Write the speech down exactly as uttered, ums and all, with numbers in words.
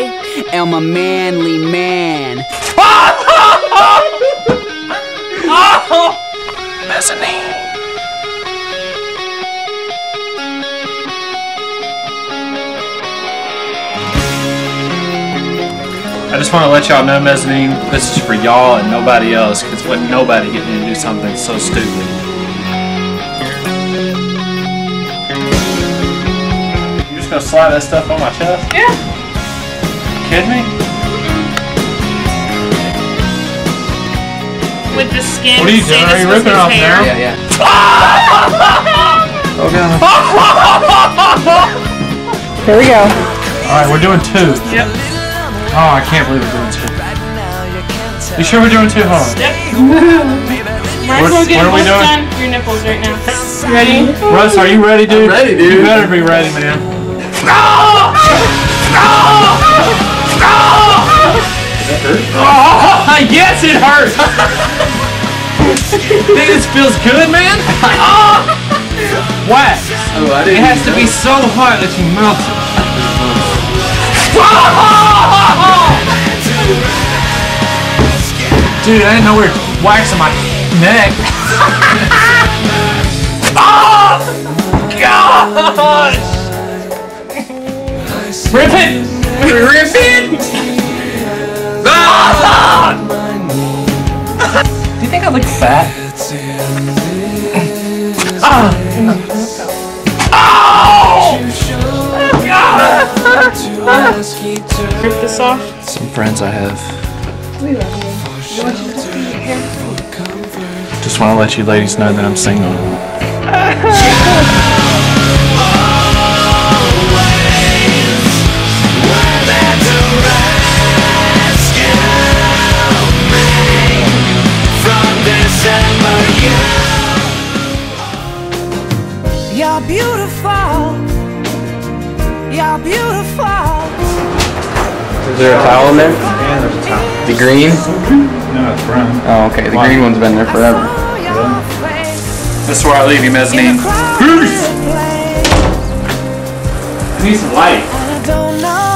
am a manly man. Mezzanine. I just want to let y'all know, Mezzanine, this is for y'all and nobody else, because wouldn't nobody get me to do something so stupid. You're just gonna slide that stuff on my chest? Yeah. You kidding me? With the skin. What are you doing? Are you ripping it off now? Yeah, yeah. Oh god. Here we go. Alright, we're doing two. Yep. Oh, I can't believe we're doing two. You sure we're doing two? Hold on. Yep. Might as well get what are we both doing? done your nipples right now. Ready? Russ, are you ready, dude? I'm ready, dude. You better be ready, man. No! No! No! Oh, yes, it hurts. Think this feels good, man? Oh! Wax. Oh, I It didn't has to know. be so hot that you melt it. Dude, I didn't know we were waxing my neck. Oh! Gosh! Rip it! Rip it! Ah! Do you think I look fat? Ah! Oh! Rip this off. Some friends I have. We love you. You want you to cut your hair? Just want to let you ladies know that I'm single. You're beautiful. You're beautiful. Is there a towel in there? Yeah, there's a towel. The green? No, it's brown. Oh, okay. The Why? green one's been there forever. This is where I leave you, Mezzanine. Peace! I need some light. I don't know